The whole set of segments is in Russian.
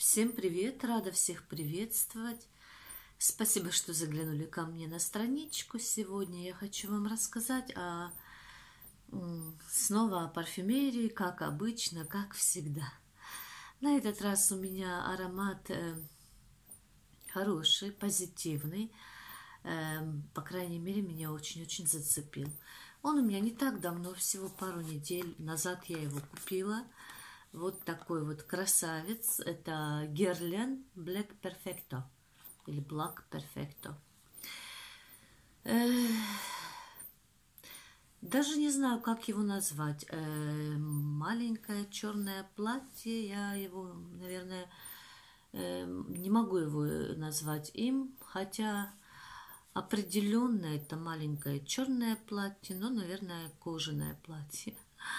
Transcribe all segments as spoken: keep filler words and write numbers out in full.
Всем привет! Рада всех приветствовать. Спасибо, что заглянули ко мне на страничку. Сегодня я хочу вам рассказать о, снова о парфюмерии, как обычно, как всегда. На этот раз у меня аромат э, хороший, позитивный. Э, по крайней мере, меня очень-очень зацепил. Он у меня не так давно, всего пару недель назад я его купила. Вот такой вот красавец. Это Guerlain Black Perfecto. Или Black Perfecto. Э, даже не знаю, как его назвать. Э, маленькое черное платье. Я его, наверное, э, не могу его назвать им. Хотя определенно это маленькое черное платье. Но, наверное, кожаное платье.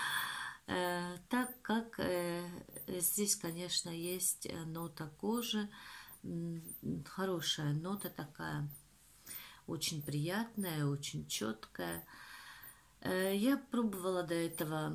Так как э, здесь, конечно, есть нота кожи, хорошая нота такая, очень приятная, очень четкая. Э, я пробовала до этого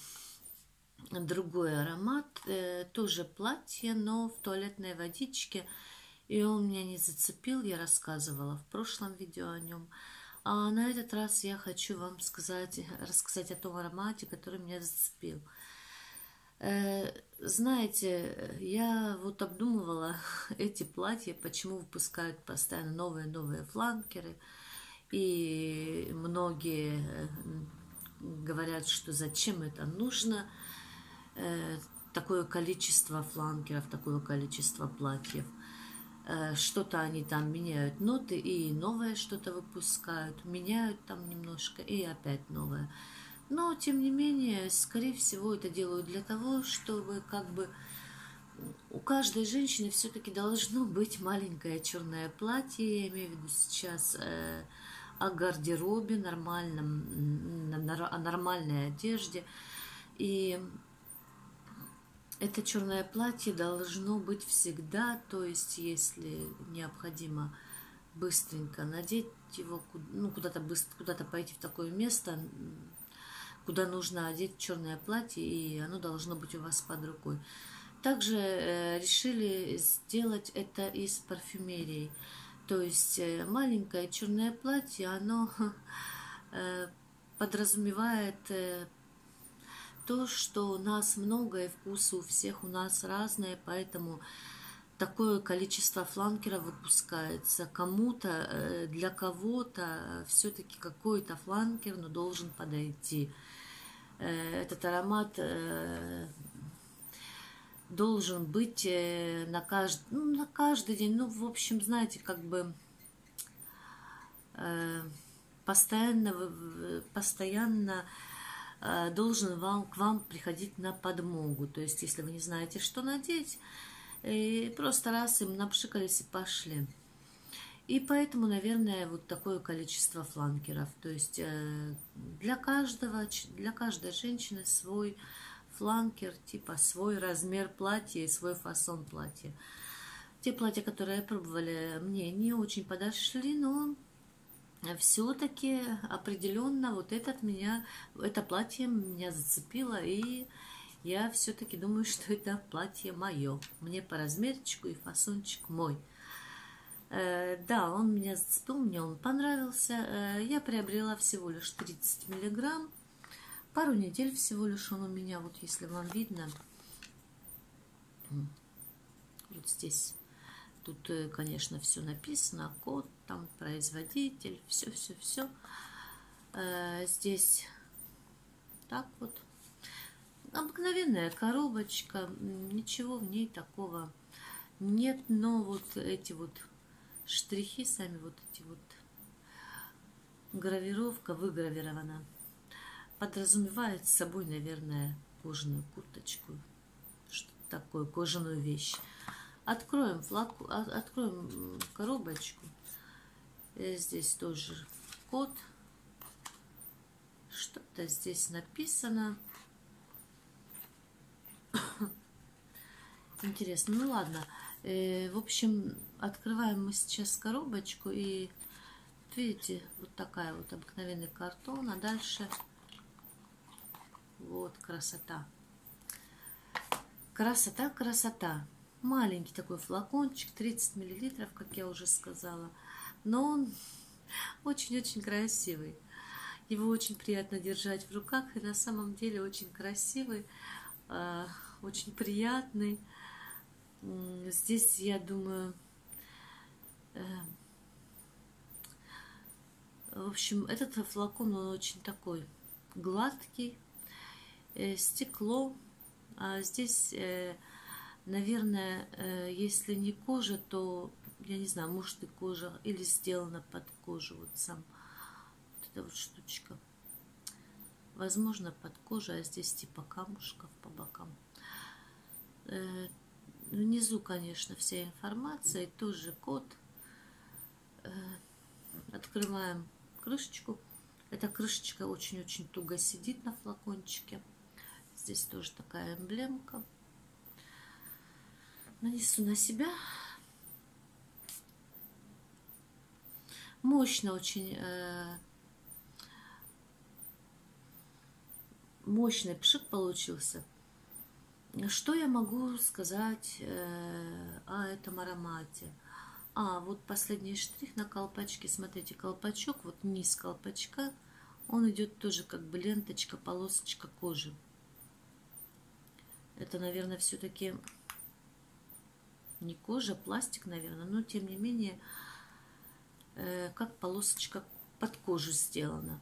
другой аромат, э, тоже платье, но в туалетной водичке, и он меня не зацепил, я рассказывала в прошлом видео о нем. А на этот раз я хочу вам сказать, рассказать о том аромате, который меня зацепил. Э, знаете, я вот обдумывала эти платья, почему выпускают постоянно новые-новые фланкеры. И многие говорят, что зачем это нужно, э, такое количество фланкеров, такое количество платьев. Что-то они там меняют ноты и новое что-то выпускают, меняют там немножко и опять новое. Но, тем не менее, скорее всего, это делают для того, чтобы как бы у каждой женщины все-таки должно быть маленькое черное платье. Я имею в виду сейчас э, о гардеробе, нормальном, о нормальной одежде. И это черное платье должно быть всегда, то есть если необходимо быстренько надеть его, ну, куда-то быстро, куда-то пойти в такое место, куда нужно одеть черное платье, и оно должно быть у вас под рукой. Также э, решили сделать это из парфюмерии. То есть э, маленькое черное платье, оно э, подразумевает э, то, что у нас много, и вкусы у всех у нас разные, поэтому такое количество фланкеров выпускается. Кому-то, для кого-то все-таки какой-то фланкер, но должен подойти. Этот аромат должен быть на каждый, ну, на каждый день. Ну, в общем, знаете, как бы постоянно, постоянно должен вам, к вам приходить на подмогу. То есть, если вы не знаете, что надеть, и просто раз им напшикались и пошли. И поэтому, наверное, вот такое количество фланкеров. То есть для каждого, для каждой женщины свой фланкер, типа свой размер платья и свой фасон платья. Те платья, которые я пробовала, мне не очень подошли, но все-таки определенно вот этот меня, это платье меня зацепило, и я все-таки думаю, что это платье мое. Мне по размерчику и фасончик мой. Э, да, он меня зацепил, мне он понравился. Э, я приобрела всего лишь тридцать миллиграмм. Пару недель всего лишь он у меня, вот если вам видно. Вот здесь. Тут, конечно, все написано, код, там производитель, все-все-все. Э, здесь так вот. Обыкновенная коробочка, ничего в ней такого нет, но вот эти вот штрихи, сами вот эти вот, гравировка выгравирована, подразумевает с собой, наверное, кожаную курточку, что-то такое, кожаную вещь. Откроем флаг, откроем коробочку. Здесь тоже код. Что-то здесь написано. Интересно. Ну ладно. В общем, открываем мы сейчас коробочку. И видите, вот такая вот обыкновенный картон. А дальше вот красота. Красота, красота. Маленький такой флакончик, тридцать миллилитров, как я уже сказала. Но он очень-очень красивый. Его очень приятно держать в руках, и на самом деле очень красивый, очень приятный. Здесь, я думаю, в общем, этот флакон, он очень такой гладкий, стекло. А здесь, наверное, если не кожа, то, я не знаю, может и кожа, или сделана под кожу, вот сам, вот эта вот штучка. Возможно, под кожей, а здесь типа камушков по бокам. Внизу, конечно, вся информация, и тоже код. Открываем крышечку. Эта крышечка очень-очень туго сидит на флакончике. Здесь тоже такая эмблемка. Нанесу на себя. Мощно очень, э, мощный пшик получился. Что я могу сказать э, о этом аромате? А, вот последний штрих на колпачке. Смотрите, колпачок, вот низ колпачка, он идет тоже как бы ленточка, полосочка кожи. Это, наверное, все-таки не кожа, пластик, наверное, но тем не менее, э, как полосочка под кожу сделана.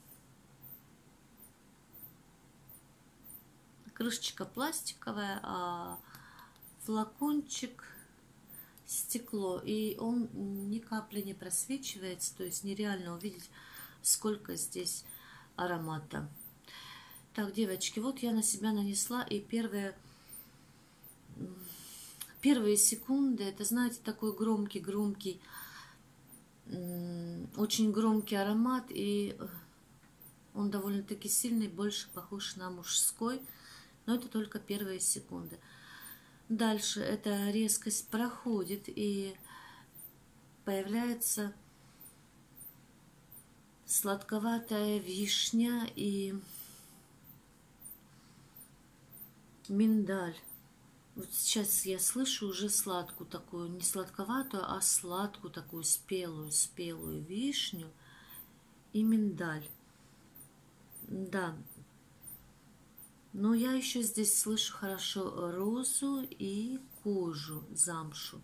Крышечка пластиковая, а флакончик стекло, и он ни капли не просвечивается, то есть нереально увидеть, сколько здесь аромата. Так, девочки, вот я на себя нанесла, и первые, первые секунды, это, знаете, такой громкий-громкий, очень громкий аромат, и он довольно-таки сильный, больше похож на мужской, но это только первые секунды. Дальше эта резкость проходит, и появляется сладковатая вишня и миндаль. Вот сейчас я слышу уже сладкую такую, не сладковатую, а сладкую такую спелую, спелую вишню и миндаль. Да. Но я еще здесь слышу хорошо розу и кожу, замшу.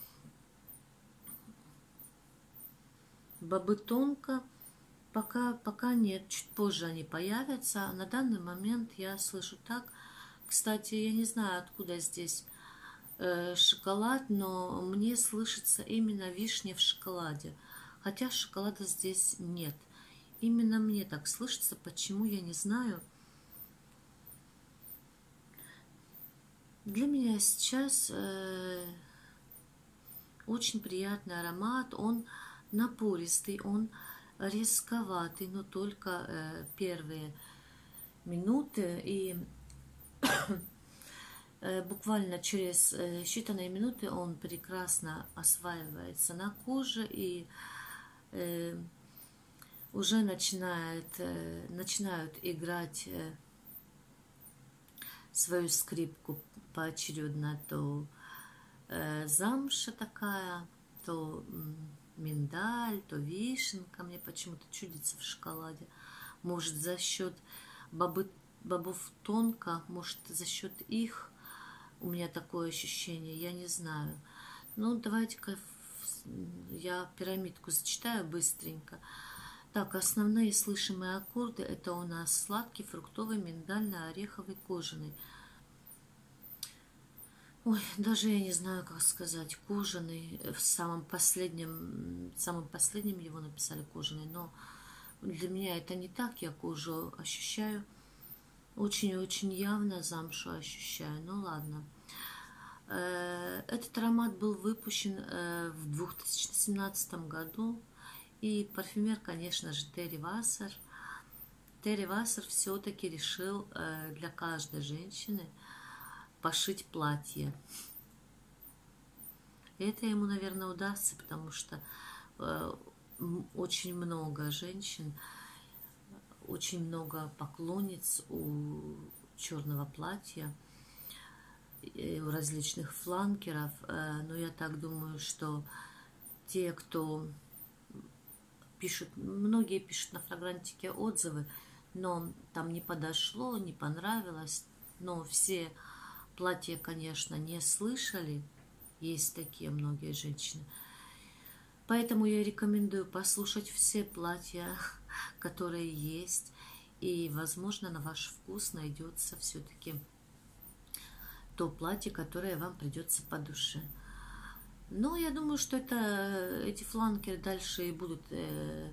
Бобы тонко. Пока, пока нет, чуть позже они появятся. На данный момент я слышу так. Кстати, я не знаю, откуда здесь э, шоколад, но мне слышится именно вишня в шоколаде. Хотя шоколада здесь нет. Именно мне так слышится. Почему, я не знаю. Для меня сейчас э, очень приятный аромат. Он напористый, он резковатый, но только э, первые минуты. И э, буквально через э, считанные минуты он прекрасно осваивается на коже и э, уже начинает, э, начинают играть э, свою скрипку поочередно. То э, замша такая, то миндаль, то вишенка. Мне почему-то чудится в шоколаде. Может, за счет бобы, бобов тонко, может, за счет их у меня такое ощущение, я не знаю. Ну, давайте-ка я пирамидку зачитаю быстренько. Так, основные слышимые аккорды — это у нас сладкий, фруктовый, миндальный, ореховый, кожаный. Ой, даже я не знаю, как сказать, кожаный. В самом последнем, самым последним его написали кожаный, но для меня это не так. Я кожу ощущаю очень-очень явно, замшу ощущаю. Ну ладно. Этот аромат был выпущен в две тысячи семнадцатом году. И парфюмер, конечно же, Терри Вассер. Терри Вассер все-таки решил для каждой женщины пошить платье. И это ему, наверное, удастся, потому что э, очень много женщин, очень много поклонниц у черного платья. у различных фланкеров, но я так думаю, что те, кто пишут, многие пишут на фрагрантике отзывы, но там не подошло, не понравилось, но все платья, конечно, не слышали, есть такие многие женщины. Поэтому я рекомендую послушать все платья, которые есть, и, возможно, на ваш вкус найдется все-таки то платье, которое вам придется по душе. Но я думаю, что это, эти фланкеры дальше и будут э,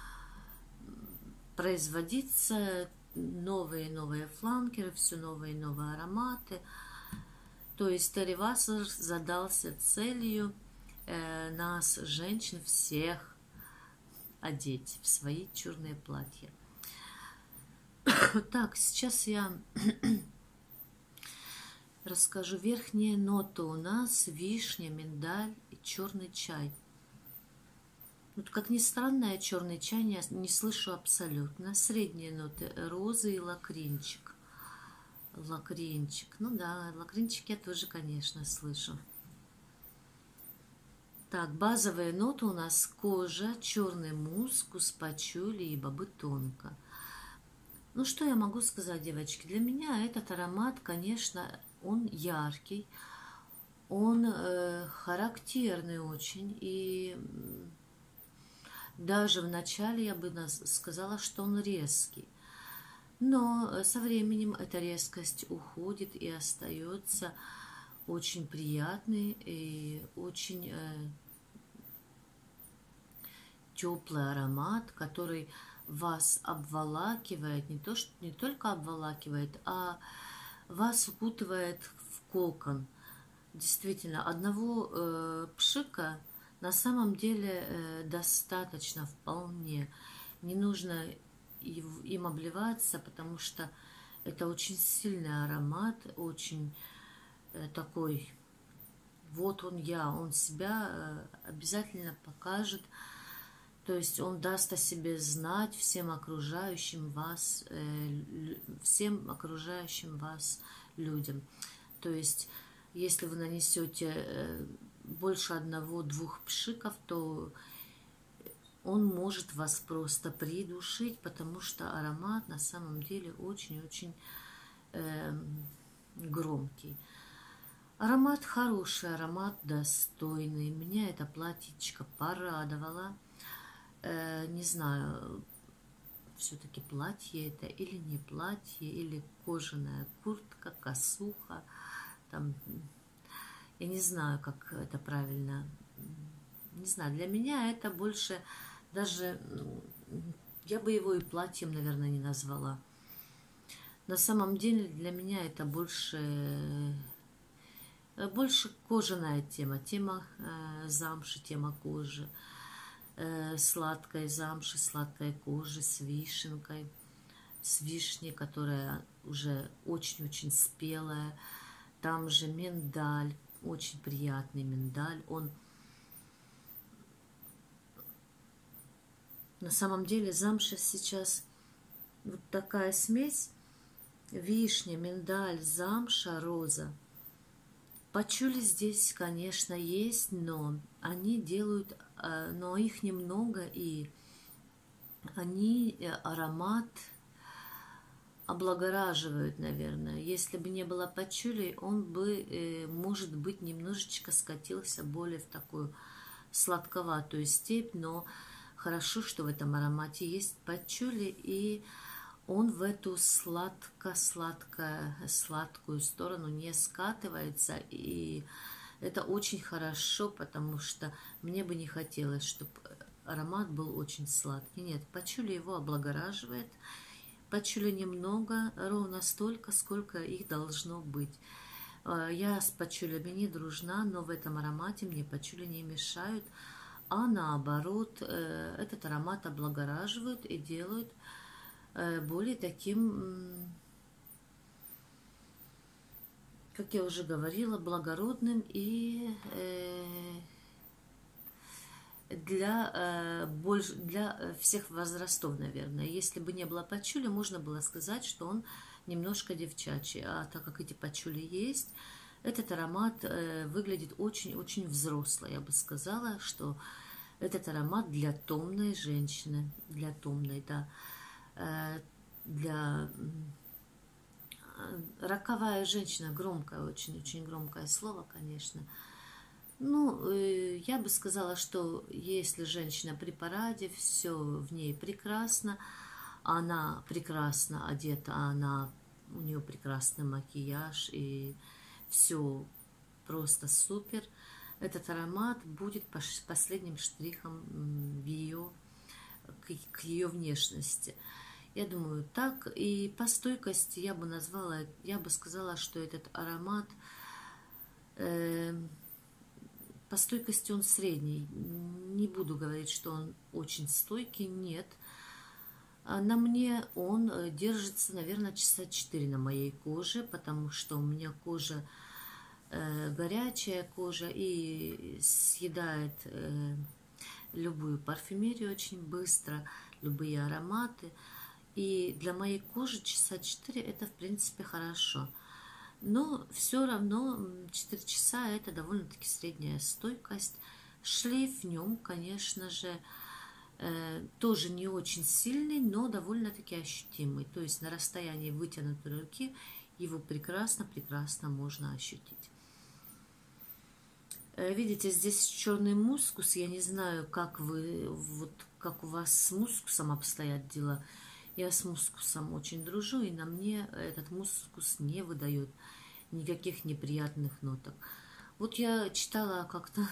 производиться, новые и новые фланкеры, все новые и новые ароматы. То есть Терри Вассер задался целью э, нас, женщин, всех одеть в свои черные платья. Так, сейчас я расскажу. Верхние ноты у нас вишня, миндаль и черный чай. Вот, как ни странно, я черный чай не, не слышу абсолютно. Средние ноты розы и лакринчик. Лакринчик. Ну да, лакринчик я тоже, конечно, слышу. Так, базовые ноты у нас кожа, черный мускус, пачули и бобы тонко. Ну, что я могу сказать, девочки? Для меня этот аромат, конечно, он яркий, он э, характерный очень. И даже в начале я бы сказала, что он резкий. Но со временем эта резкость уходит и остается очень приятный и очень э, теплый аромат, который вас обволакивает, не, то, что, не только обволакивает, а вас укутывает в кокон. Действительно, одного э, пшика на самом деле э, достаточно вполне. Не нужно им обливаться, потому что это очень сильный аромат, очень э, такой, вот он я, он себя э, обязательно покажет. То есть он даст о себе знать всем окружающим вас, э, всем окружающим вас людям. То есть, если вы нанесете э, больше одного-двух пшиков, то он может вас просто придушить, потому что аромат на самом деле очень-очень э, громкий. Аромат хороший, аромат достойный. Меня это платьичко порадовало. Не знаю, все-таки платье это или не платье, или кожаная куртка, косуха. Там, я не знаю, как это правильно. Не знаю, для меня это больше даже, я бы его и платьем, наверное, не назвала. На самом деле для меня это больше, больше кожаная тема, тема замши, тема кожи. Сладкой замши, сладкой кожи с вишенкой, с вишней, которая уже очень-очень спелая. Там же миндаль, очень приятный миндаль. Он на самом деле замша сейчас вот такая смесь: вишня, миндаль, замша, роза. Пачули здесь, конечно, есть, но они делают, но их немного, и они аромат облагораживают, наверное. Если бы не было пачули, он бы, может быть, немножечко скатился более в такую сладковатую степь, но хорошо, что в этом аромате есть пачули, и он в эту сладко-сладкую сторону не скатывается, и это очень хорошо, потому что мне бы не хотелось, чтобы аромат был очень сладкий. Нет, пачули его облагораживает. Пачули немного, ровно столько, сколько их должно быть. Я с пачулями не дружна, но в этом аромате мне пачули не мешают, а наоборот, этот аромат облагораживают и делают более таким, как я уже говорила, благородным и для, больше, для всех возрастов, наверное. Если бы не было пачули, можно было сказать, что он немножко девчачий. А так как эти пачули есть, Этот аромат э, выглядит очень-очень взросло. Я бы сказала, что этот аромат для томной женщины, для томной, да, э, для э, роковая женщина, громкое, очень-очень громкое слово, конечно. Ну, э, я бы сказала, что если женщина при параде, все в ней прекрасно, она прекрасно одета, она, у нее прекрасный макияж и все просто супер. Этот аромат будет последним штрихом в ее, к ее внешности. Я думаю, так. И по стойкости я бы назвала, я бы сказала, что этот аромат, э, по стойкости он средний. Не буду говорить, что он очень стойкий, нет. На мне он держится, наверное, часа четыре на моей коже, потому что у меня кожа э, горячая кожа и съедает э, любую парфюмерию очень быстро, любые ароматы. И для моей кожи часа четыре это, в принципе, хорошо. Но все равно четыре часа это довольно-таки средняя стойкость. Шлейф в нем, конечно же, э, тоже не очень сильный, но довольно-таки ощутимый. То есть на расстоянии вытянутой руки его прекрасно-прекрасно можно ощутить. Э, видите, здесь черный мускус. Я не знаю, как вы, вот как у вас с мускусом обстоят дела. Я с мускусом очень дружу, и на мне этот мускус не выдает никаких неприятных ноток. Вот я читала как-то,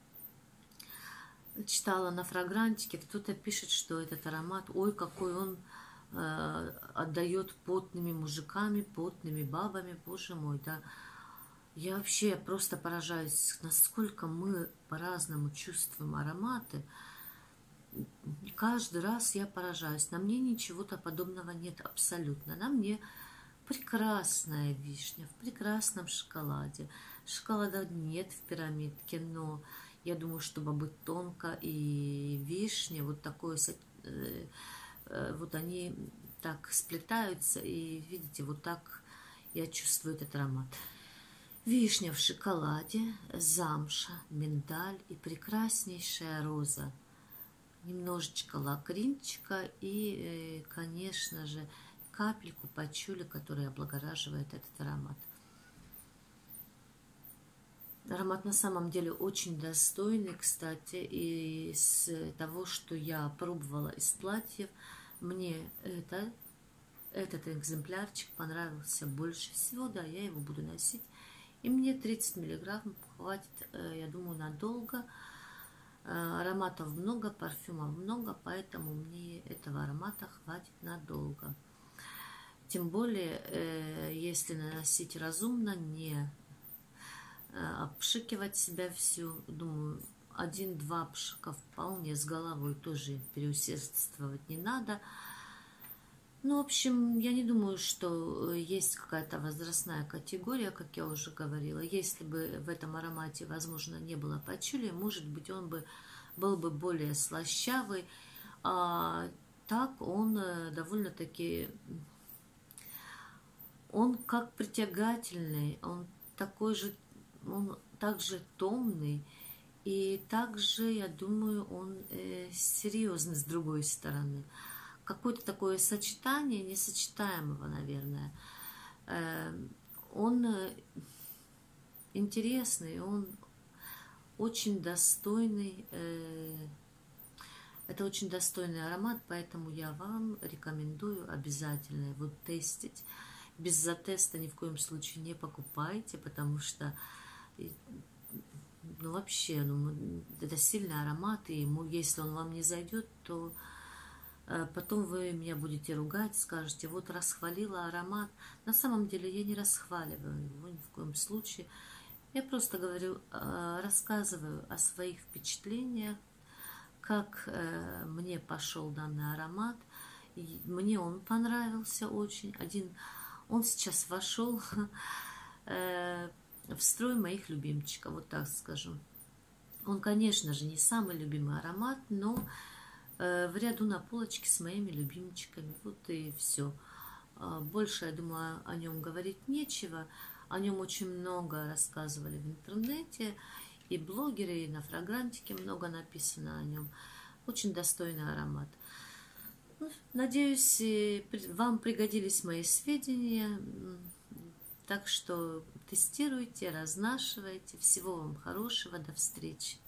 читала на фрагрантике, кто-то пишет, что этот аромат, ой, какой он э, отдает потными мужиками, потными бабами, боже мой, да. Я вообще просто поражаюсь, насколько мы по-разному чувствуем ароматы. Каждый раз я поражаюсь. На мне ничего-то подобного нет абсолютно. На мне прекрасная вишня в прекрасном шоколаде. Шоколада нет в пирамидке, но я думаю, чтобы быть тонко и вишня, вот такое, вот они так сплетаются, и видите, вот так я чувствую этот аромат. Вишня в шоколаде, замша, миндаль и прекраснейшая роза. Немножечко лакринчика и, конечно же, капельку пачули, которая облагораживает этот аромат. Аромат на самом деле очень достойный, кстати, и из того, что я пробовала из платьев, мне это, этот экземплярчик понравился больше всего, да, я его буду носить. И мне тридцать миллиграмм хватит, я думаю, надолго. Ароматов много, парфюмов много, поэтому мне этого аромата хватит надолго. Тем более, если наносить разумно, не обшикивать себя всю, думаю, один-два пшика вполне с головой, тоже переусердствовать не надо. Ну, в общем, я не думаю, что есть какая-то возрастная категория, как я уже говорила. Если бы в этом аромате, возможно, не было пачули, может быть, он бы был бы более слащавый. А так он довольно-таки, он как притягательный, он такой же, он также томный. И также, я думаю, он э, серьезный с другой стороны. Какое-то такое сочетание несочетаемого, наверное. Он интересный, он очень достойный. Это очень достойный аромат, поэтому я вам рекомендую обязательно его тестить. Без затеста ни в коем случае не покупайте, потому что, ну, вообще, ну, это сильный аромат, и ему, если он вам не зайдет, то потом вы меня будете ругать, скажете, вот расхвалила аромат. На самом деле я не расхваливаю его ни в коем случае. Я просто говорю, рассказываю о своих впечатлениях, как мне пошел данный аромат. И мне он понравился очень. Один, он сейчас вошел в строй моих любимчиков, вот так скажу. Он, конечно же, не самый любимый аромат, но в ряду на полочке с моими любимчиками. Вот и все. Больше, я думаю, о нем говорить нечего. О нем очень много рассказывали в интернете, и блогеры, и на Фрагрантике много написано о нем. Очень достойный аромат. Надеюсь, вам пригодились мои сведения. Так что тестируйте, разнашивайте. Всего вам хорошего. До встречи.